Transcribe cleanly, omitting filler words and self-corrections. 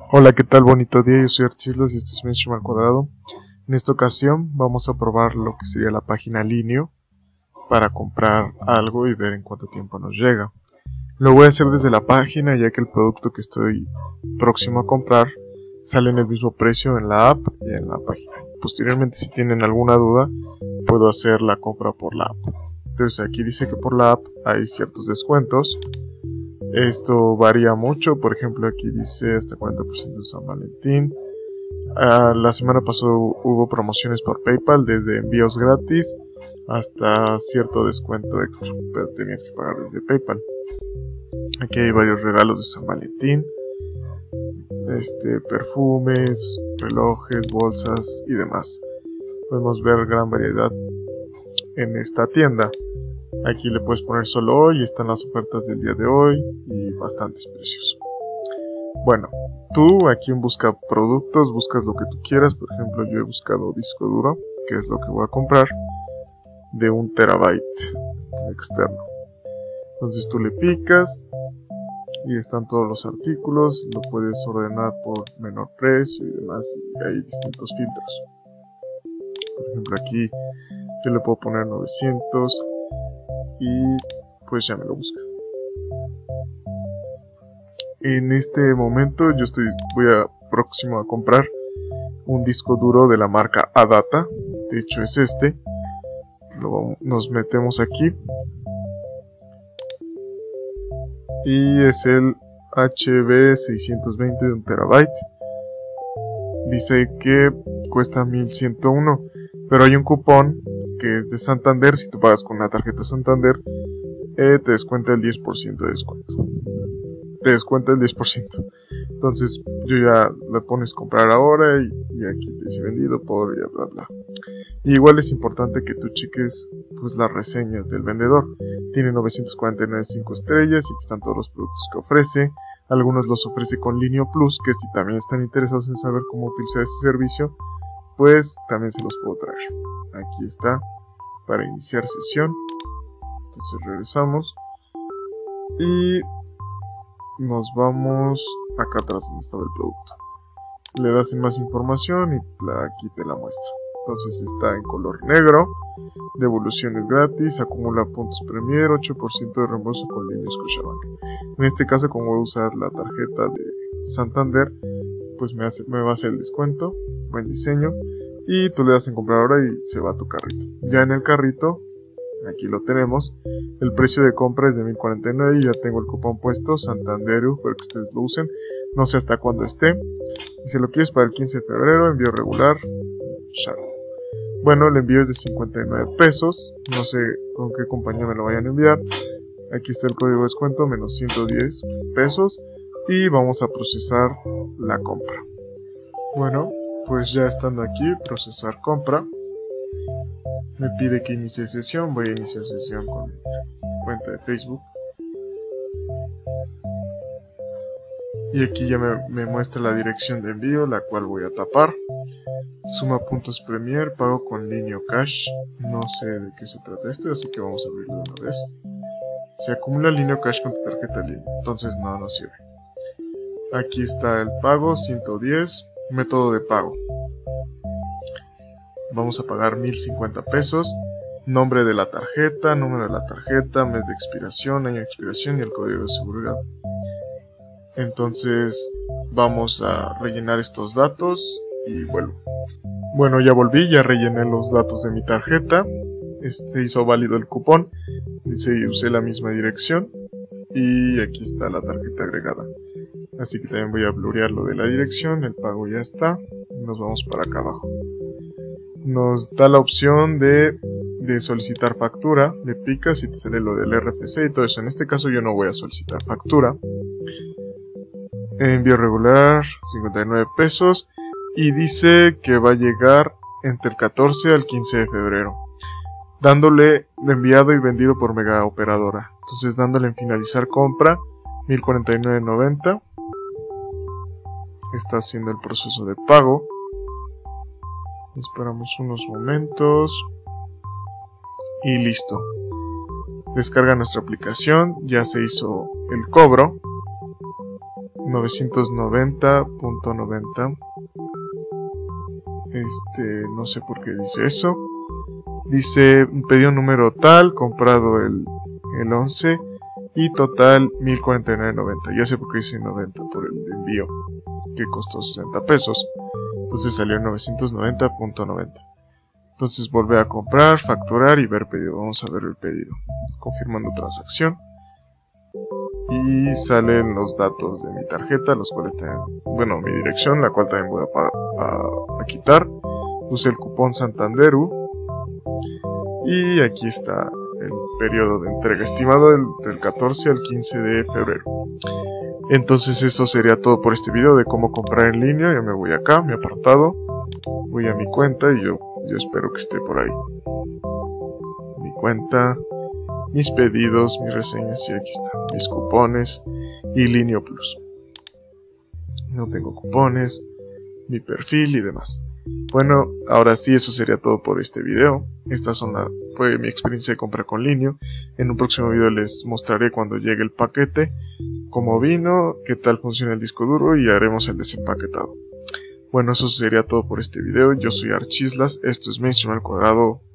Hola, ¿qué tal? Bonito día, yo soy Archislas y esto es Mainstream al cuadrado. En esta ocasión vamos a probar lo que sería la página Linio para comprar algo y ver en cuánto tiempo nos llega. Lo voy a hacer desde la página, ya que el producto que estoy próximo a comprar sale en el mismo precio en la app y en la página. Posteriormente, si tienen alguna duda, puedo hacer la compra por la app. Entonces aquí dice que por la app hay ciertos descuentos. Esto varía mucho, por ejemplo aquí dice hasta 40% de San Valentín. La semana pasada hubo promociones por PayPal, desde envíos gratis hasta cierto descuento extra, pero tenías que pagar desde PayPal. Aquí hay varios regalos de San Valentín, perfumes, relojes, bolsas y demás. Podemos ver gran variedad en esta tienda. Aquí le puedes poner solo hoy, están las ofertas del día de hoy y bastantes precios. Bueno, tú aquí en busca productos, buscas lo que tú quieras. Por ejemplo, yo he buscado disco duro, que es lo que voy a comprar, de 1 terabyte externo. Entonces tú le picas y están todos los artículos, lo puedes ordenar por menor precio y demás, y hay distintos filtros. Por ejemplo aquí yo le puedo poner 900 y pues ya me lo busca. En este momento yo voy próximo a comprar un disco duro de la marca Adata. De hecho es este. Nos metemos aquí y es el HB620 de 1 terabyte. Dice que cuesta 1101, pero hay un cupón que es de Santander. Si tú pagas con una tarjeta Santander, te descuenta el 10% de descuento. Te descuenta el 10%. Entonces yo ya le pones comprar ahora y aquí te dice vendido por y bla bla. Y igual es importante que tú cheques pues las reseñas del vendedor. Tiene 949 5 estrellas y aquí están todos los productos que ofrece. Algunos los ofrece con Linio Plus, que si también están interesados en saber cómo utilizar ese servicio, pues también se los puedo traer. Aquí está para iniciar sesión. Entonces regresamos y nos vamos acá atrás donde estaba el producto. Le das en más información y aquí te la muestra. Entonces está en color negro, devoluciones gratis, acumula puntos Premier, 8% de reembolso con Linio Scotiabank. En este caso, como voy a usar la tarjeta de Santander, pues me va a hacer el descuento. Buen diseño. Y tú le das en comprar ahora y se va a tu carrito. Ya en el carrito, aquí lo tenemos, el precio de compra es de 1049 y ya tengo el cupón puesto Santanderu para que ustedes lo usen. No sé hasta cuándo esté. Y si lo quieres para el 15 de febrero, envío regular. Bueno, el envío es de 59 pesos. No sé con qué compañía me lo vayan a enviar. Aquí está el código de descuento, menos 110 pesos. Y vamos a procesar la compra. Bueno, pues ya estando aquí, procesar compra. Me pide que inicie sesión. Voy a iniciar sesión con mi cuenta de Facebook. Y aquí ya me muestra la dirección de envío, la cual voy a tapar. Suma puntos Premier, pago con Linio Cash. No sé de qué se trata así que vamos a abrirlo de una vez. Se acumula Linio Cash con tu tarjeta Linio, entonces no sirve. Aquí está el pago, 110, método de pago. Vamos a pagar 1050 pesos. Nombre de la tarjeta, número de la tarjeta, mes de expiración, año de expiración y el código de seguridad. Entonces vamos a rellenar estos datos y vuelvo. Bueno, ya volví, ya rellené los datos de mi tarjeta. Se hizo válido el cupón. Dice usé la misma dirección. Y aquí está la tarjeta agregada. Así que también voy a blurrear lo de la dirección. El pago ya está. Nos vamos para acá abajo. Nos da la opción de solicitar factura. Le picas y te sale lo del RFC y todo eso. En este caso yo no voy a solicitar factura. Envío regular, 59 pesos. Y dice que va a llegar entre el 14 al 15 de febrero. Dándole enviado y vendido por Mega Operadora. Entonces dándole en finalizar compra, 1049.90. Está haciendo el proceso de pago. Esperamos unos momentos. Y listo. Descarga nuestra aplicación. Ya se hizo el cobro. 990.90. No sé por qué dice eso. Dice pedido número tal, comprado el 11 y total 1049.90. Ya sé por qué dice 90 por el envío, que costó 60 pesos. Entonces salió 990.90. Entonces volver a comprar, facturar y ver pedido. Vamos a ver el pedido. Confirmando transacción. Y salen los datos de mi tarjeta, los cuales tienen, bueno, mi dirección, la cual también voy a quitar. Puse el cupón Santanderu. Y aquí está el periodo de entrega estimado del 14 al 15 de febrero. Entonces eso sería todo por este video de cómo comprar en línea. Yo me voy acá, mi apartado, voy a mi cuenta y yo espero que esté por ahí. Mi cuenta, mis pedidos, mis reseñas, y aquí están mis cupones y Linio Plus. No tengo cupones, mi perfil y demás. Bueno, ahora sí, eso sería todo por este video. Fue mi experiencia de compra con Linio. En un próximo video les mostraré cuando llegue el paquete, cómo vino, qué tal funciona el disco duro y haremos el desempaquetado. Bueno, eso sería todo por este video. Yo soy Archislas, esto es Mainstream al Cuadrado.